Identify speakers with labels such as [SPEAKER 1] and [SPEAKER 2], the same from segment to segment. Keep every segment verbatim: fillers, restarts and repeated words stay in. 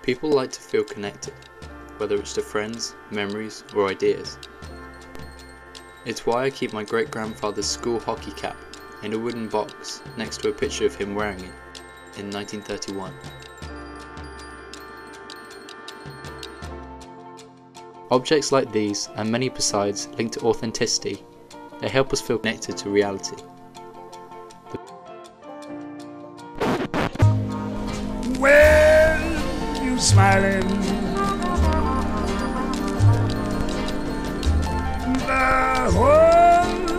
[SPEAKER 1] People like to feel connected, whether it's to friends, memories, or ideas. It's why I keep my great-grandfather's school hockey cap in a wooden box next to a picture of him wearing it in nineteen thirty-one. Objects like these, and many besides, linked to authenticity, they help us feel connected to reality.
[SPEAKER 2] Well, you smiling, the whole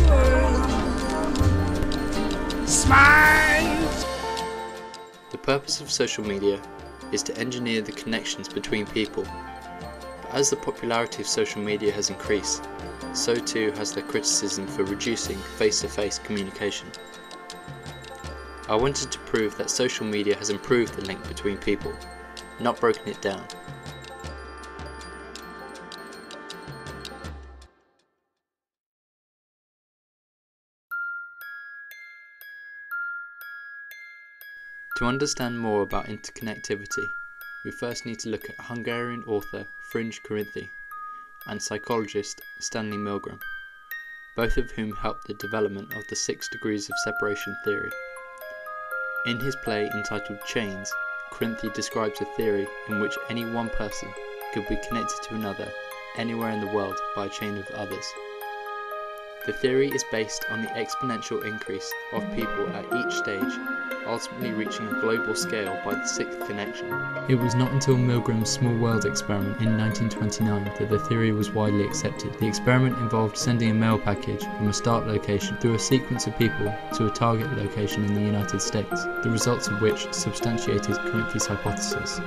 [SPEAKER 2] world smiles.
[SPEAKER 1] The purpose of social media is to engineer the connections between people. But as the popularity of social media has increased, so too has their criticism for reducing face-to-face communication. I wanted to prove that social media has improved the link between people, not broken it down. To understand more about interconnectivity, we first need to look at Hungarian author Ferenc Karinthi and psychologist Stanley Milgram, both of whom helped the development of the six degrees of separation theory. In his play entitled Chains, Karinthi describes a theory in which any one person could be connected to another anywhere in the world by a chain of others. The theory is based on the exponential increase of people at each stage, ultimately reaching a global scale by the sixth connection. It was not until Milgram's small world experiment in nineteen twenty-nine that the theory was widely accepted. The experiment involved sending a mail package from a start location through a sequence of people to a target location in the United States, the results of which substantiated Karinthi's hypothesis.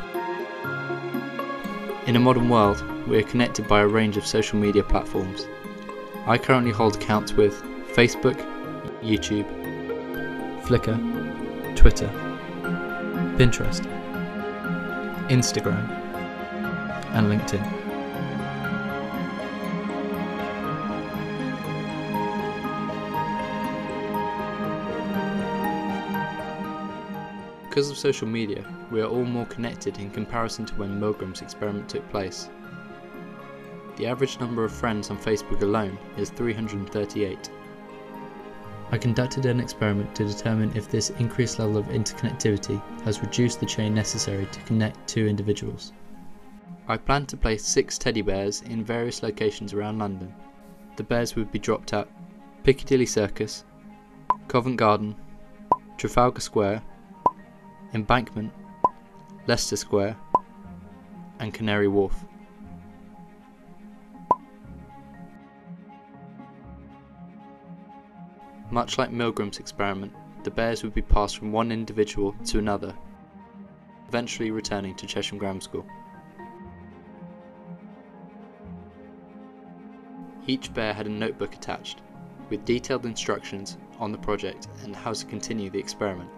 [SPEAKER 1] In a modern world, we are connected by a range of social media platforms. I currently hold accounts with Facebook, YouTube, Flickr, Twitter, Pinterest, Instagram, and LinkedIn. Because of social media, we are all more connected in comparison to when Milgram's experiment took place. The average number of friends on Facebook alone is three hundred thirty-eight. I conducted an experiment to determine if this increased level of interconnectivity has reduced the chain necessary to connect two individuals. I planned to place six teddy bears in various locations around London. The bears would be dropped at Piccadilly Circus, Covent Garden, Trafalgar Square, Embankment, Leicester Square, and Canary Wharf. Much like Milgram's experiment, the bears would be passed from one individual to another, eventually returning to Chesham Grammar School. Each bear had a notebook attached, with detailed instructions on the project and how to continue the experiment.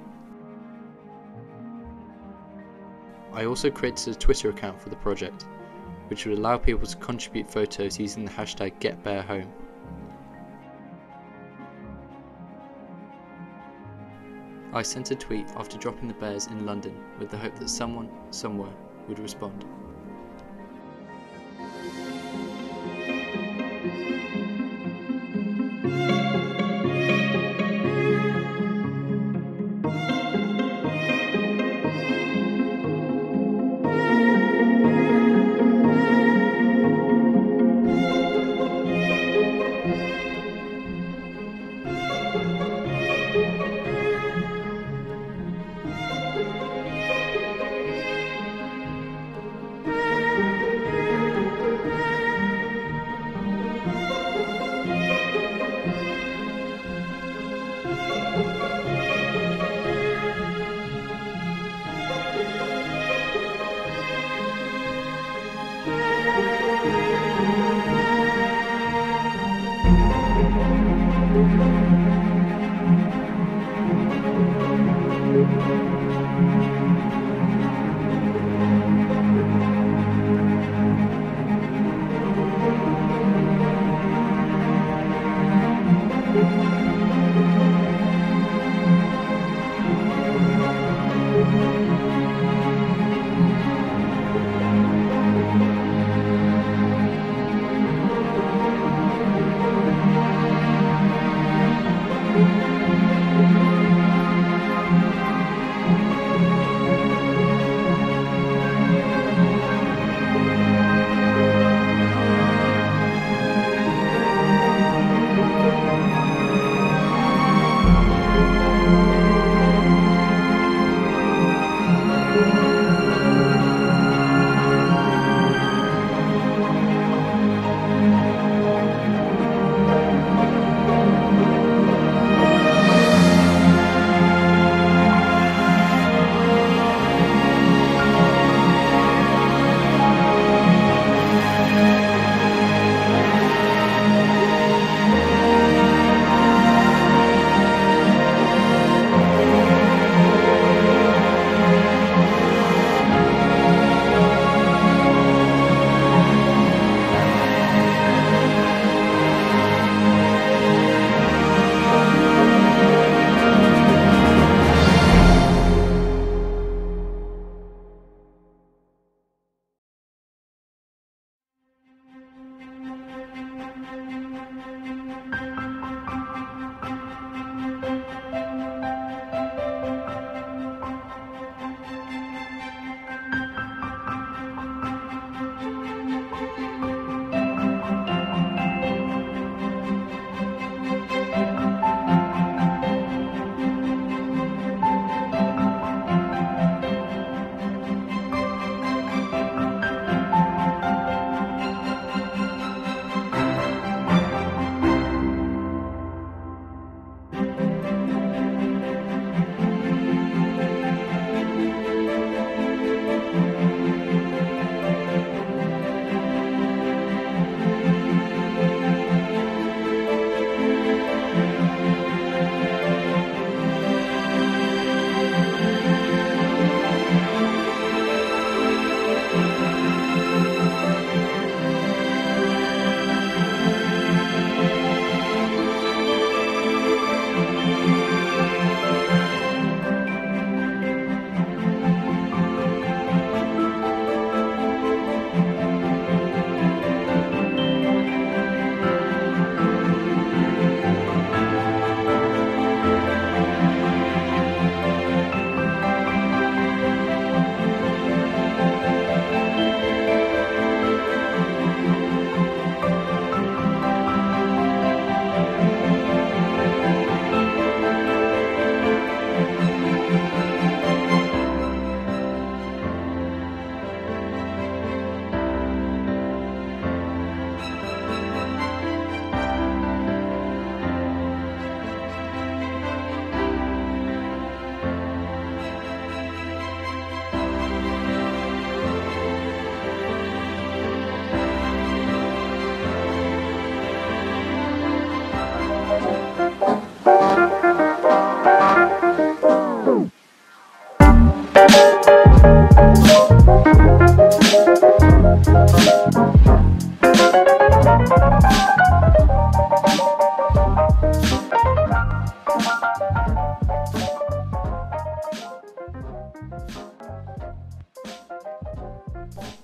[SPEAKER 1] I also created a Twitter account for the project, which would allow people to contribute photos using the hashtag GetBearHome. I sent a tweet after dropping the bears in London with the hope that someone, somewhere, would respond.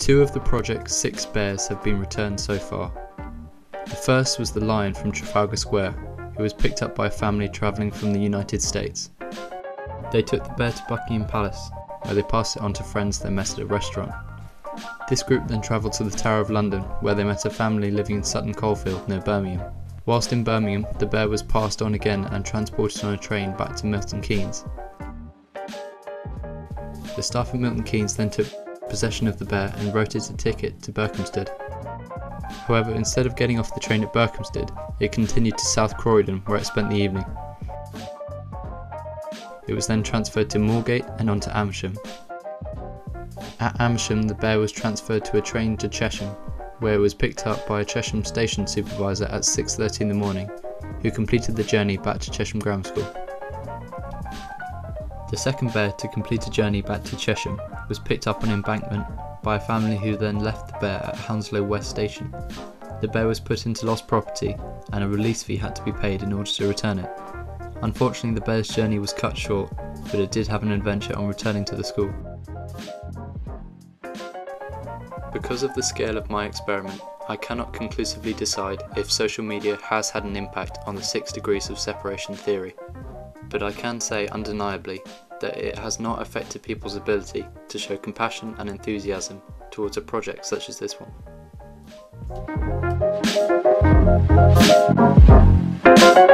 [SPEAKER 1] Two of the project's six bears have been returned so far. The first was the lion from Trafalgar Square, who was picked up by a family travelling from the United States. They took the bear to Buckingham Palace, where they passed it on to friends they met at a restaurant. This group then travelled to the Tower of London, where they met a family living in Sutton Coldfield near Birmingham. Whilst in Birmingham, the bear was passed on again and transported on a train back to Milton Keynes. The staff at Milton Keynes then took possession of the bear and wrote it a ticket to Berkhamsted. However, instead of getting off the train at Berkhamsted, it continued to South Croydon, where it spent the evening. It was then transferred to Moorgate and on to Amersham. At Amersham, the bear was transferred to a train to Chesham, where it was picked up by a Chesham station supervisor at six thirty in the morning, who completed the journey back to Chesham Grammar School. The second bear to complete a journey back to Chesham was picked up on Embankment by a family who then left the bear at Hounslow West Station. The bear was put into lost property and a release fee had to be paid in order to return it. Unfortunately, the bear's journey was cut short, but it did have an adventure on returning to the school. Because of the scale of my experiment, I cannot conclusively decide if social media has had an impact on the six degrees of separation theory, but I can say undeniably that it has not affected people's ability to show compassion and enthusiasm towards a project such as this one.